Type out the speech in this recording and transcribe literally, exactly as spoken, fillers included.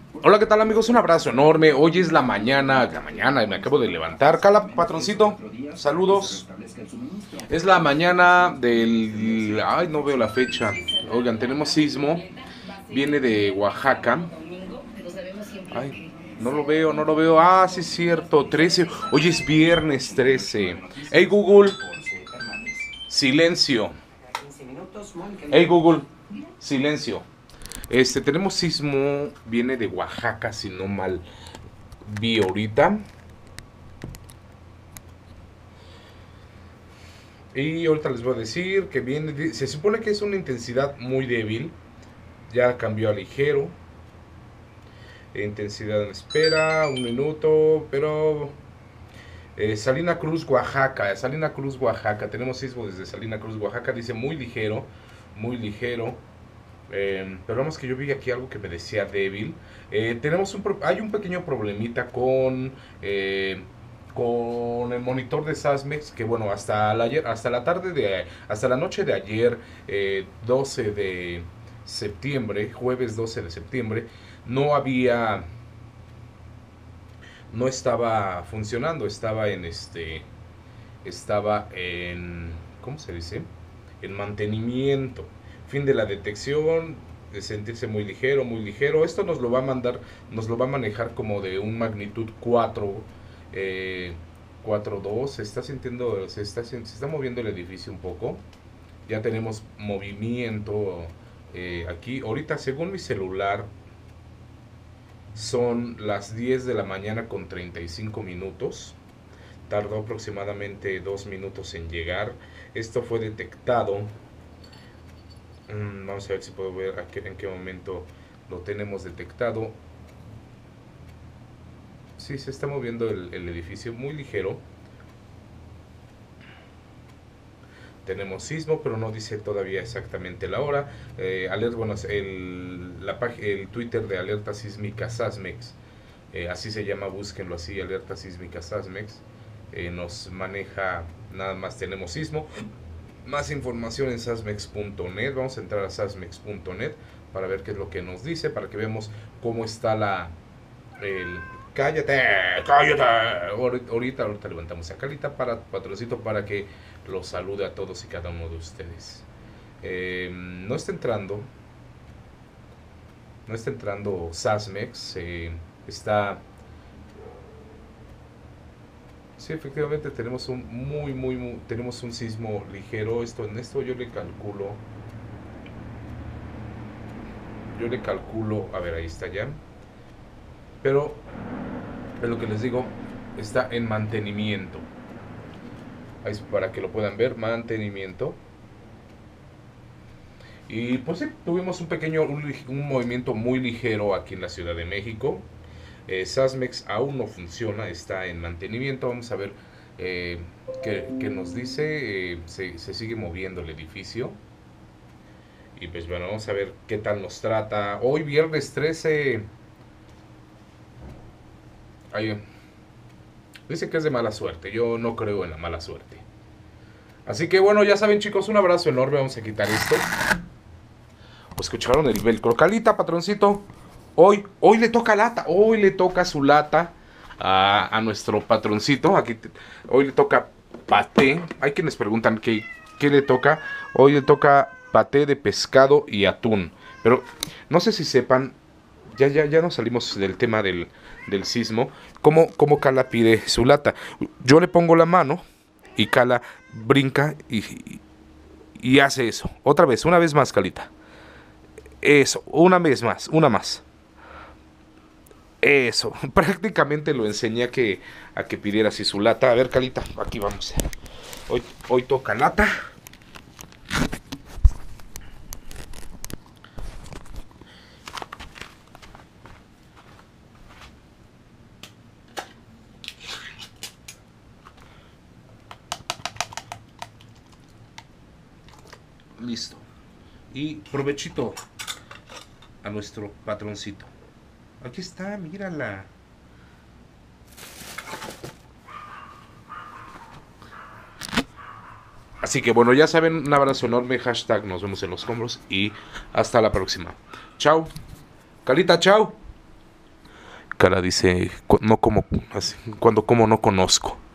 Hola, ¿qué tal amigos? Un abrazo enorme. Hoy es la mañana, la mañana, me acabo de levantar. Cala, patroncito, saludos. Es la mañana del... Ay, no veo la fecha. Oigan, tenemos sismo. Viene de Oaxaca. Ay, no lo veo, no lo veo. Ah, sí es cierto, trece. Hoy es viernes trece. Hey Google, silencio. Hey Google, silencio. Este, tenemos sismo, viene de Oaxaca, si no mal vi ahorita. Y ahorita les voy a decir que viene, se supone que es una intensidad muy débil. Ya cambió a ligero. Intensidad en espera, un minuto, pero... Eh, Salina Cruz, Oaxaca, Salina Cruz, Oaxaca. Tenemos sismo desde Salina Cruz, Oaxaca. Dice muy ligero, muy ligero. Eh, pero vamos que yo vi aquí algo que me decía débil. Eh, tenemos un, hay un pequeño problemita con... Eh, con el monitor de Sasmex que bueno hasta la, ayer, hasta la tarde de hasta la noche de ayer eh, doce de septiembre, jueves doce de septiembre, no había no estaba funcionando, estaba en este estaba en ¿cómo se dice? En mantenimiento, fin de la detección, de sentirse muy ligero, muy ligero. Esto nos lo va a mandar, nos lo va a manejar como de un magnitud cuatro, eh, cuatro dos. Se está sintiendo, se está, se está moviendo el edificio un poco. Ya tenemos movimiento eh, aquí. Ahorita, según mi celular, son las diez de la mañana con treinta y cinco minutos. Tardó aproximadamente dos minutos en llegar. Esto fue detectado. Mm, vamos a ver si puedo ver a qué, en qué momento lo tenemos detectado. Sí, se está moviendo el, el edificio muy ligero. Tenemos sismo, pero no dice todavía exactamente la hora. Eh, alert, bueno, el, la, el Twitter de Alerta Sísmica Sasmex, eh, así se llama, búsquenlo así, Alerta Sísmica Sasmex. Eh, nos maneja, nada más tenemos sismo. Más información en sasmex punto net. Vamos a entrar a sasmex punto net para ver qué es lo que nos dice, para que veamos cómo está la... El, cállate, cállate. Ahorita, ahorita levantamos a Calita para patrocito para que los salude a todos y cada uno de ustedes. Eh, no está entrando. No está entrando Sasmex. Eh, está... Sí, efectivamente tenemos un muy, muy, muy, tenemos un sismo ligero. Esto, en esto yo le calculo, yo le calculo, a ver, ahí está ya. Pero, es lo que les digo, está en mantenimiento. Ahí es para que lo puedan ver, mantenimiento. Y pues sí, tuvimos un pequeño, un, un movimiento muy ligero aquí en la Ciudad de México. Eh, Sasmex aún no funciona, está en mantenimiento. Vamos a ver eh, qué, qué nos dice. Eh, se, se sigue moviendo el edificio. Y pues bueno, vamos a ver qué tal nos trata. Hoy viernes trece. Ay, dice que es de mala suerte. Yo no creo en la mala suerte. Así que bueno, ya saben chicos, un abrazo enorme. Vamos a quitar esto. ¿O escucharon el velcro? Calita, patroncito. Hoy, hoy le toca lata. Hoy le toca su lata a, a nuestro patroncito. Aquí te, hoy le toca paté. Hay quienes preguntan qué, qué le toca. Hoy le toca paté de pescado y atún. Pero no sé si sepan, ya, ya, ya nos salimos del tema del, del sismo. ¿Cómo, cómo Cala pide su lata? Yo le pongo la mano y Cala brinca y, y, y hace eso. Otra vez, una vez más, Calita. Eso, una vez más, una más. Eso, prácticamente lo enseñé a que, a que pidiera así su lata. A ver, Calita, aquí vamos. Hoy, hoy toca lata. Listo. Y provechito a nuestro patroncito. Aquí está, mírala. Así que bueno, ya saben, un abrazo enorme, hashtag nos vemos en los hombros y hasta la próxima. Chao. Calita, chao. Cara dice, cu- no como, así, cuando como no conozco.